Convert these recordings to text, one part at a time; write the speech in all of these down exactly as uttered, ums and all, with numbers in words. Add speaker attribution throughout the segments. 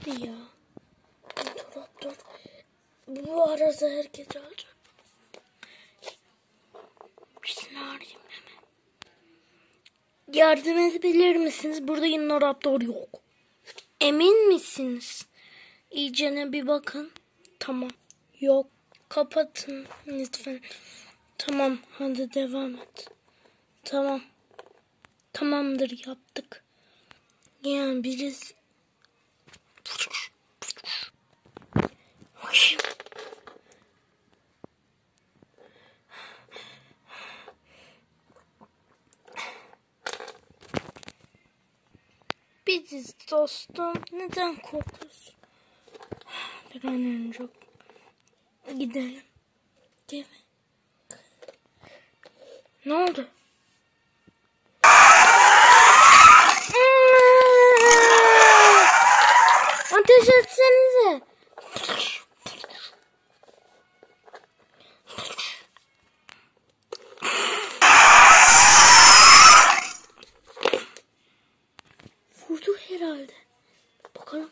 Speaker 1: Hadi ya. Doktor. Bu arada herkes alacak. Birisini arayayım hemen. Yardım edebilir misiniz? Burada Indoraptor yok. Emin misiniz? İyicene bir bakın. Tamam. Yok. Kapatın lütfen. Tamam. Hadi devam et. Tamam. Tamamdır, yaptık. Yani birisi... Biziz dostum. Neden korkuyorsun? Bir an önce gidelim. Değil mi? Ne oldu? Ateş etsenize. Vurdu herhalde. Bakalım.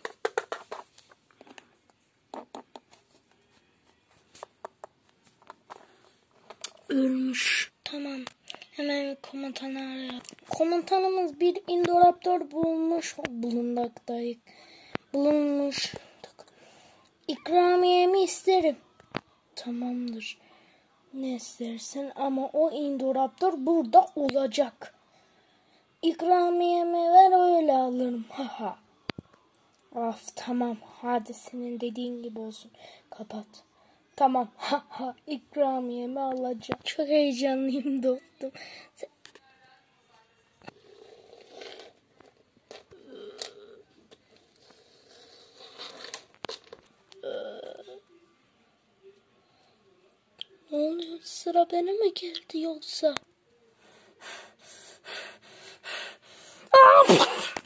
Speaker 1: Ölmüş. Tamam. Hemen komutanı arayalım. Komutanımız bir Indoraptor bulmuş bulunmaktayız. Bulunmuş. İkramiyemi isterim. Tamamdır. Ne istersin ama o Indoraptor burada olacak. İkramiyemi ver, öyle alırım. Haha. Of tamam. Hadi senin dediğin gibi olsun. Kapat. Tamam. Haha. İkramiyemi alacağım. Çok heyecanlıyım dostum. Sen... Ne oluyor? Sıra bana mı geldi yoksa?